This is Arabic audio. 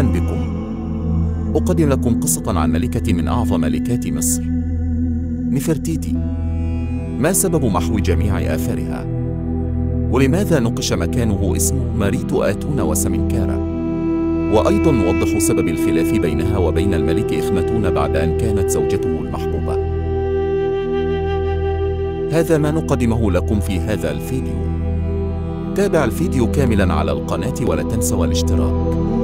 أهلا بكم. أقدم لكم قصة عن ملكة من أعظم ملكات مصر، نفرتيتي. ما سبب محو جميع آثارها؟ ولماذا نقش مكانه اسم ماريت آتون وسمنكارا؟ وأيضا نوضح سبب الخلاف بينها وبين الملك إخناتون بعد أن كانت زوجته المحبوبة. هذا ما نقدمه لكم في هذا الفيديو. تابع الفيديو كاملا على القناة ولا تنسوا الاشتراك.